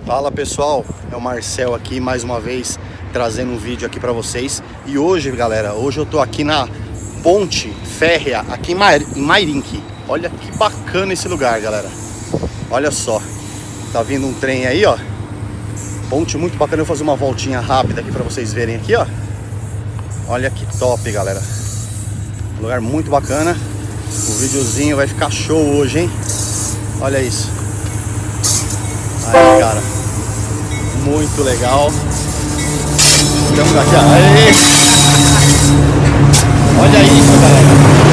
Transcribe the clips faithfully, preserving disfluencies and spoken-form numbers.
Fala pessoal, é o Marcel aqui mais uma vez trazendo um vídeo aqui pra vocês. E hoje, galera, hoje eu tô aqui na ponte férrea aqui em Mairinque. Olha que bacana esse lugar, galera. Olha só, tá vindo um trem aí, ó. Ponte muito bacana, eu vou fazer uma voltinha rápida aqui pra vocês verem aqui, ó. Olha que top, galera. Um lugar muito bacana. O videozinho vai ficar show hoje, hein? Olha isso. Aí, cara. Muito legal. Estamos aqui, ó. Aê! Olha isso, galera.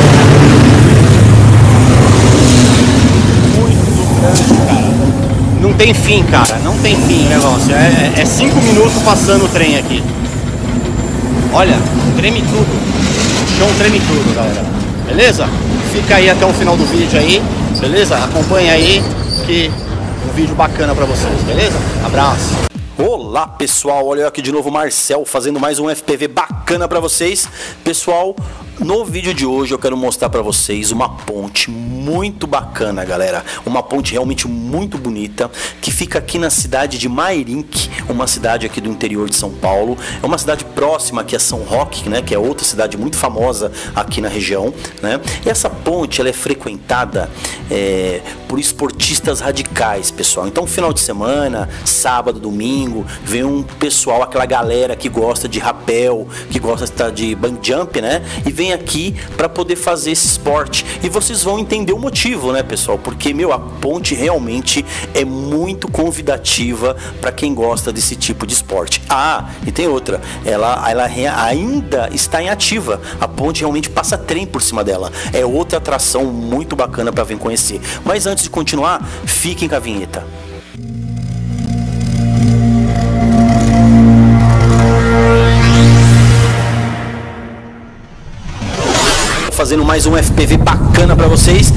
Muito grande, cara. Não tem fim, cara. Não tem fim o negócio. É, é cinco minutos passando o trem aqui. Olha, treme tudo. O chão treme tudo, galera. Beleza? Fica aí até o final do vídeo aí. Beleza? Acompanha aí que um vídeo bacana pra vocês. Beleza? Abraço. Olá pessoal, olha eu aqui de novo, Marcel, fazendo mais um F P V bacana pra vocês. Pessoal, no vídeo de hoje eu quero mostrar pra vocês uma ponte muito bacana, galera. Uma ponte realmente muito bonita, que fica aqui na cidade de Mairinque, uma cidade aqui do interior de São Paulo. É uma cidade próxima aqui a São Roque, né, que é outra cidade muito famosa aqui na região, né. E essa ponte, ela é frequentada é, por esportistas radicais, pessoal. Então, final de semana, sábado, domingo, vem um pessoal, aquela galera que gosta de rapel, que gosta de bungee jump, né, e vem aqui para poder fazer esse esporte. E vocês vão entender o motivo, né, pessoal? Porque, meu, a ponte realmente é muito convidativa para quem gosta desse tipo de esporte. Ah, e tem outra, ela, ela ainda está em ativa. A ponte realmente passa trem por cima dela. É outra atração muito bacana para vir conhecer. Mas antes de continuar, fiquem com a vinheta. Fazendo mais um F P V bacana para vocês.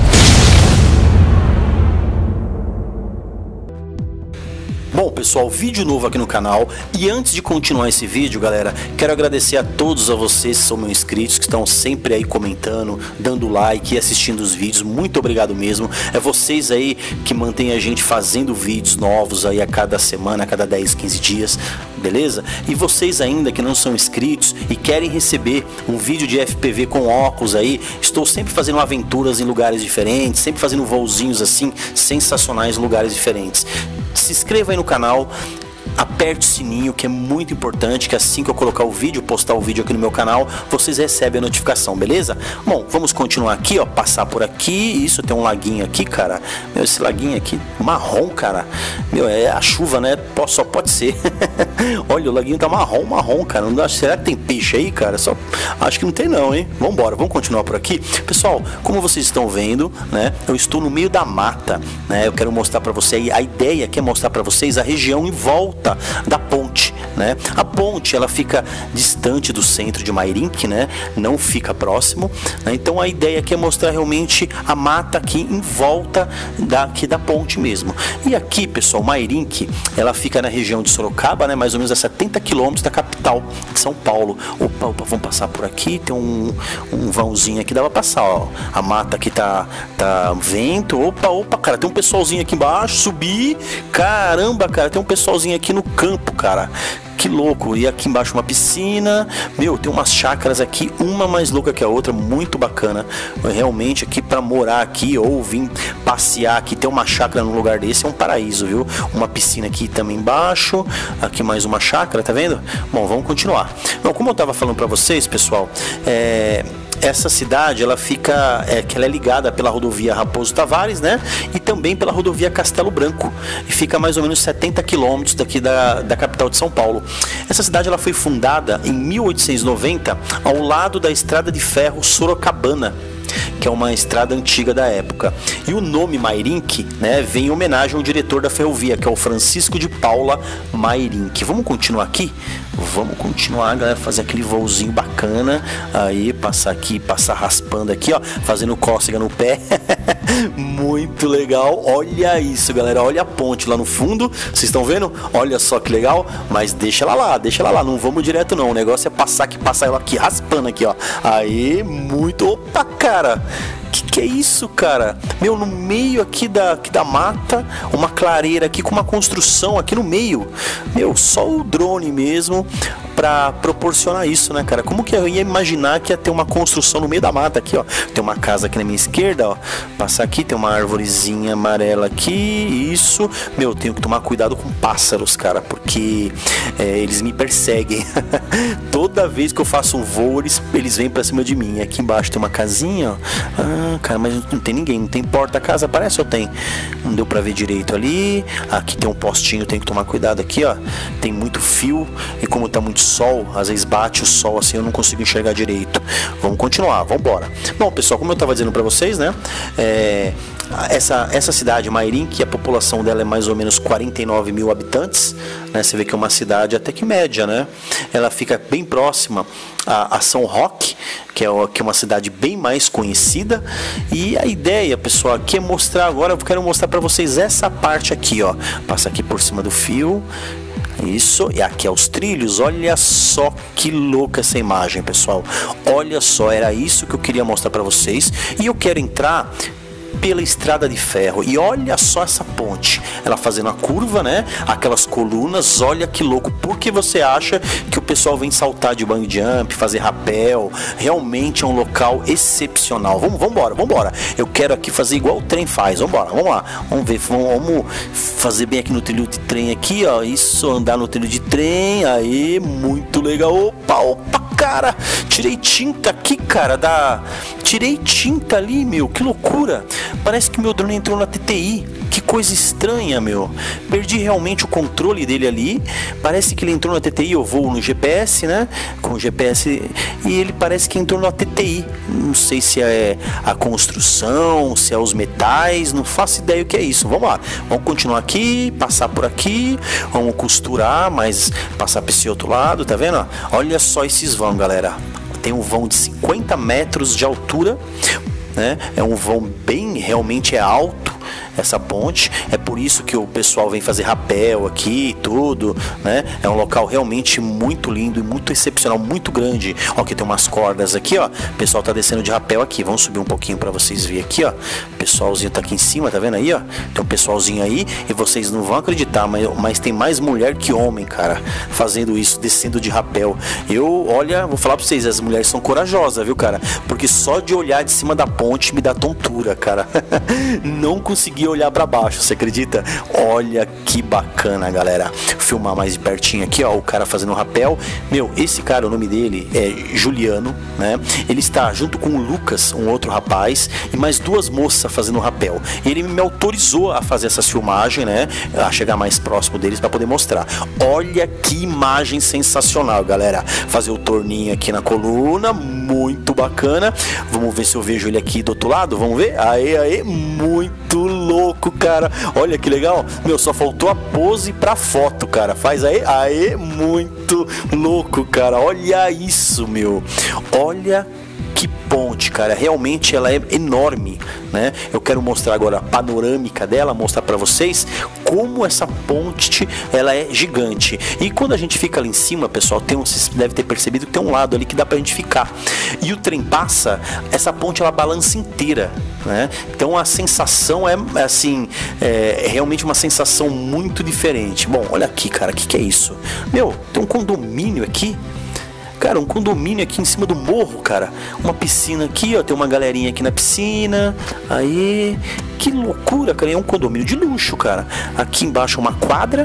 Bom pessoal, vídeo novo aqui no canal. E antes de continuar esse vídeo, galera, quero agradecer a todos a vocês que são meus inscritos, que estão sempre aí comentando, dando like e assistindo os vídeos. Muito obrigado mesmo. É vocês aí que mantêm a gente fazendo vídeos novos aí a cada semana, a cada dez, quinze dias, beleza? E vocês ainda que não são inscritos e querem receber um vídeo de F P V com óculos aí, estou sempre fazendo aventuras em lugares diferentes, sempre fazendo voozinhos assim sensacionais em lugares diferentes. Se inscreva aí no canal, aperte o sininho, que é muito importante, que assim que eu colocar o vídeo, postar o vídeo aqui no meu canal, vocês recebem a notificação, beleza? Bom, vamos continuar aqui, ó, passar por aqui. Isso, tem um laguinho aqui, cara. Meu, esse laguinho aqui, marrom, cara. Meu, é a chuva, né? Só pode ser. Olha, o laguinho tá marrom, marrom, cara. Não dá... Será que tem peixe aí, cara? Só... Acho que não tem não, hein? Vambora, vamos continuar por aqui. Pessoal, como vocês estão vendo, né? Eu estou no meio da mata, né? Eu quero mostrar pra vocês, a ideia aqui é mostrar pra vocês a região em volta da ponte, né? A ponte, ela fica distante do centro de Mairinque, né? Não fica próximo, né? Então a ideia aqui é mostrar realmente a mata aqui em volta daqui da ponte mesmo. E aqui, pessoal, Mairinque, ela fica na região de Sorocaba, né? Mais ou menos a setenta quilômetros da capital de São Paulo. Opa, opa, vamos passar por aqui, tem um, um vãozinho aqui, dá pra passar, ó. A mata aqui tá, tá vento, opa, opa, cara, tem um pessoalzinho aqui embaixo, subir, caramba, cara, tem um pessoalzinho aqui no campo, cara. Que louco, e aqui embaixo uma piscina. Meu, tem umas chácaras aqui, uma mais louca que a outra, muito bacana. Realmente aqui para morar aqui ou vir passear aqui, ter uma chácara num lugar desse é um paraíso, viu? Uma piscina aqui também embaixo, aqui mais uma chácara, tá vendo? Bom, vamos continuar. Bom, como eu tava falando para vocês, pessoal, é... essa cidade, ela fica, é, que ela é ligada pela rodovia Raposo Tavares, né? E também pela rodovia Castelo Branco. E fica mais ou menos setenta quilômetros daqui da, da capital de São Paulo. Essa cidade, ela foi fundada em mil oitocentos e noventa ao lado da estrada de ferro Sorocabana, que é uma estrada antiga da época. E o nome Mairinque, né, vem em homenagem ao diretor da ferrovia, que é o Francisco de Paula Mairinque. Vamos continuar aqui? Vamos continuar, galera, fazer aquele voozinho bacana. Aí, passar aqui, passar raspando aqui, ó, fazendo cócega no pé. Muito legal. Olha isso, galera. Olha a ponte lá no fundo. Vocês estão vendo? Olha só que legal. Mas deixa ela lá, deixa ela lá. Não vamos direto não. O negócio é passar aqui, passar ela aqui, raspando aqui, ó. Aí, muito... Opa, cara! Que que é isso, cara? Meu, no meio aqui da, aqui da mata, uma clareira aqui com uma construção aqui no meio. Meu, só o drone mesmo pra proporcionar isso, né, cara? Como que eu ia imaginar que ia ter uma construção no meio da mata aqui, ó? Tem uma casa aqui na minha esquerda, ó. Passar aqui, tem uma arvorezinha amarela aqui, isso. Meu, tenho que tomar cuidado com pássaros, cara, porque é, eles me perseguem. Toda vez que eu faço um voo, eles, eles vêm pra cima de mim. Aqui embaixo tem uma casinha, ó. Ah, cara, mas não tem ninguém, não tem porta da casa, parece ou tem? Não deu pra ver direito ali. Aqui tem um postinho, tenho que tomar cuidado aqui, ó. Tem muito fio e como tá muito sol, às vezes bate o sol assim, eu não consigo enxergar direito. Vamos continuar, vamos embora. Bom, pessoal, como eu tava dizendo pra vocês, né? É... Essa, essa cidade, Mairinque, a população dela é mais ou menos quarenta e nove mil habitantes, né? Você vê que é uma cidade até que média, né? Ela fica bem próxima a, a São Roque, que é, que é uma cidade bem mais conhecida. E a ideia, pessoal, aqui é mostrar agora, eu quero mostrar para vocês essa parte aqui, ó. Passa aqui por cima do fio. Isso, e aqui é os trilhos. Olha só que louca essa imagem, pessoal. Olha só, era isso que eu queria mostrar para vocês. E eu quero entrar pela estrada de ferro, e olha só essa ponte, ela fazendo a curva, né? Aquelas colunas, olha que louco. Por que você acha que o pessoal vem saltar de bungee jump, fazer rapel? Realmente é um local excepcional. Vamos, vamos embora, vamos embora. Eu quero aqui fazer igual o trem faz. Vamos embora, vamos lá. Vamos ver, vamos, vamos fazer bem aqui no trilho de trem aqui, ó. Isso, andar no trilho de trem. Aí, muito legal. Opa, opa, cara. Tirei tinta aqui, cara, da... Tirei tinta ali, meu. Que loucura. Parece que meu drone entrou na T T I. Que coisa estranha, meu. Perdi realmente o controle dele ali. Parece que ele entrou na T T I. Eu vou no G P S, né? Com o G P S. E ele parece que entrou na T T I. Não sei se é a construção, se é os metais. Não faço ideia o que é isso. Vamos lá. Vamos continuar aqui. Passar por aqui. Vamos costurar. Mas passar para esse outro lado. Tá vendo? Olha só esses vão, galera. Tem um vão de cinquenta metros de altura, né? É um vão bem, realmente é alto essa ponte. É por isso que o pessoal vem fazer rapel aqui e tudo, né? É um local realmente muito lindo e muito excepcional, muito grande. Ó, aqui tem umas cordas aqui, ó. O pessoal tá descendo de rapel aqui. Vamos subir um pouquinho para vocês verem aqui, ó. O pessoalzinho tá aqui em cima, tá vendo aí, ó? Tem um pessoalzinho aí e vocês não vão acreditar, mas, mas tem mais mulher que homem, cara, fazendo isso, descendo de rapel. Eu, olha, vou falar pra vocês, as mulheres são corajosas, viu, cara? Porque só de olhar de cima da ponte me dá tontura, cara. Não consegui olhar para baixo, você acredita? Olha que bacana, galera. Filmar mais de pertinho aqui, ó, o cara fazendo um rapel. Meu, esse cara, o nome dele é Juliano, né? Ele está junto com o Lucas, um outro rapaz, e mais duas moças fazendo um rapel. Ele me autorizou a fazer essas filmagens, né? A chegar mais próximo deles para poder mostrar. Olha que imagem sensacional, galera. Fazer o torninho aqui na coluna, muito bacana. Vamos ver se eu vejo ele aqui do outro lado, vamos ver? Aê, aê, muito louco, cara. Olha que legal. Meu, só faltou a pose pra foto, cara. Faz aí, aê, muito louco, cara. Olha isso, meu. Olha que ponte, cara. Realmente ela é enorme, né? Eu quero mostrar agora a panorâmica dela, mostrar pra vocês como essa ponte, ela é gigante. E quando a gente fica ali em cima, pessoal, tem um, vocês devem ter percebido que tem um lado ali que dá pra gente ficar. E o trem passa, essa ponte ela balança inteira, né? Então a sensação é assim, é realmente uma sensação muito diferente. Bom, olha aqui, cara, o que, que é isso? Meu, tem um condomínio aqui. Cara, um condomínio aqui em cima do morro, cara. Uma piscina aqui, ó. Tem uma galerinha aqui na piscina. Aí, que loucura, cara. É um condomínio de luxo, cara. Aqui embaixo uma quadra.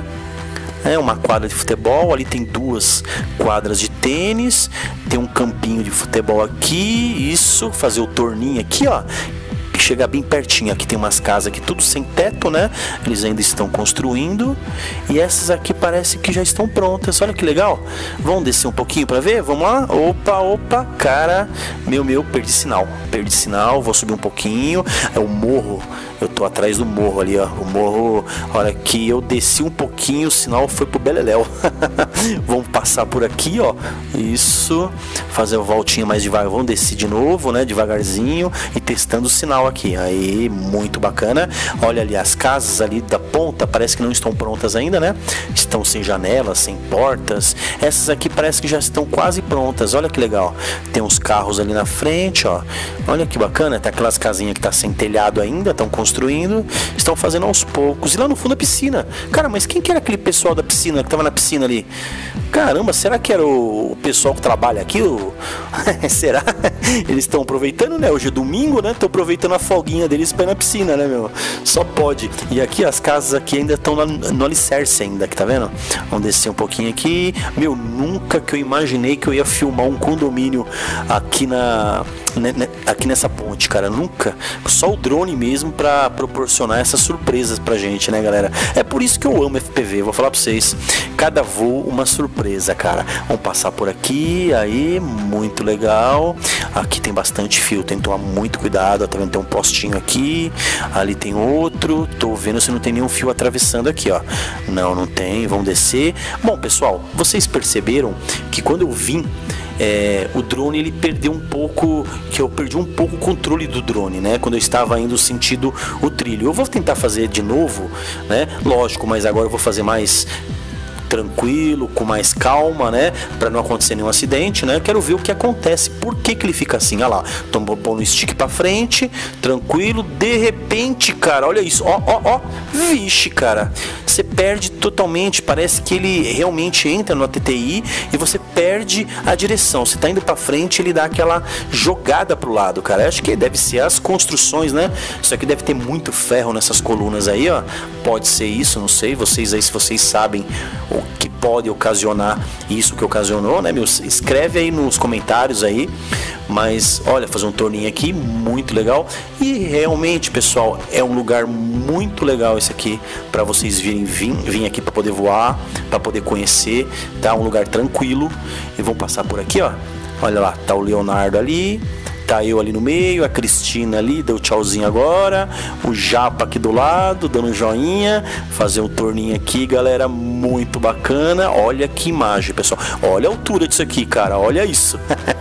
É uma quadra de futebol. Ali tem duas quadras de tênis. Tem um campinho de futebol aqui. Isso, fazer o torninho aqui, ó. Chegar bem pertinho. Aqui tem umas casas aqui tudo sem teto, né? Eles ainda estão construindo. E essas aqui parece que já estão prontas. Olha que legal. Vamos descer um pouquinho para ver? Vamos lá? Opa, opa, cara. Meu, meu, perdi sinal. Perdi sinal, vou subir um pouquinho. É o morro. Eu tô atrás do morro ali, ó. O morro, olha que eu desci um pouquinho, o sinal foi pro beleléu. Vamos passar por aqui, ó. Isso. Fazer uma voltinha mais devagar. Vamos descer de novo, né? Devagarzinho. E testando o sinal aqui. aqui. Aí, muito bacana. Olha ali, as casas ali da ponta parece que não estão prontas ainda, né? Estão sem janelas, sem portas. Essas aqui parece que já estão quase prontas. Olha que legal. Tem uns carros ali na frente, ó. Olha que bacana. Tem aquelas casinhas que tá sem telhado ainda, estão construindo. Estão fazendo aos poucos. E lá no fundo a piscina. Cara, mas quem que era aquele pessoal da piscina que tava na piscina ali? Caramba, será que era o pessoal que trabalha aqui? O... será? Eles estão aproveitando, né? Hoje é domingo, né? Estão aproveitando a folguinha deles para ir na piscina, né, meu? Só pode. E aqui as casas aqui ainda estão no alicerce ainda, que tá vendo? Vamos descer um pouquinho aqui. Meu, nunca que eu imaginei que eu ia filmar um condomínio aqui na... aqui nessa ponte, cara, nunca. Só o drone mesmo para proporcionar essas surpresas pra gente, né, galera? É por isso que eu amo F P V, vou falar pra vocês. Cada voo uma surpresa, cara. Vamos passar por aqui, aí, muito legal. Aqui tem bastante fio, tem que tomar muito cuidado. Tá vendo? Tem um postinho aqui, ali tem outro. Tô vendo se não tem nenhum fio atravessando aqui, ó. Não, não tem, vamos descer. Bom, pessoal, vocês perceberam que quando eu vim, É, o drone ele perdeu um pouco, que eu perdi um pouco o controle do drone, né? Quando eu estava indo sentido o trilho. Eu vou tentar fazer de novo, né? Lógico, mas agora eu vou fazer mais tranquilo, com mais calma, né? Pra não acontecer nenhum acidente, né? Quero ver o que acontece, por que que ele fica assim, olha lá, tô pondo o stick pra frente, tranquilo, de repente, cara, olha isso, ó, ó, ó, vixe, cara, você perde totalmente, parece que ele realmente entra no T T I e você perde a direção, você tá indo pra frente, ele dá aquela jogada pro lado, cara. Eu acho que deve ser as construções, né? Isso aqui deve ter muito ferro nessas colunas aí, ó, pode ser isso, não sei, vocês aí, se vocês sabem o que pode ocasionar isso que ocasionou, né, meu? Escreve aí nos comentários aí. Mas olha, fazer um torninho aqui muito legal. E realmente, pessoal, é um lugar muito legal esse aqui para vocês virem vir, vir aqui para poder voar, para poder conhecer, tá? Um lugar tranquilo. E vão passar por aqui, ó. Olha lá, tá o Leonardo ali. Tá eu ali no meio, a Cristina ali, deu tchauzinho agora. O Japa aqui do lado, dando joinha. Fazer um torninho aqui, galera, muito bacana. Olha que imagem, pessoal. Olha a altura disso aqui, cara, olha isso.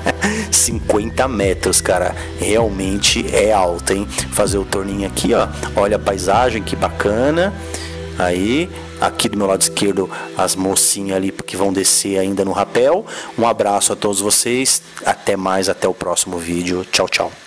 cinquenta metros, cara. Realmente é alto, hein? Fazer o torninho aqui, ó. Olha a paisagem, que bacana. Aí, aqui do meu lado esquerdo, as mocinhas ali que vão descer ainda no rapel. Um abraço a todos vocês. Até mais, até o próximo vídeo. Tchau, tchau.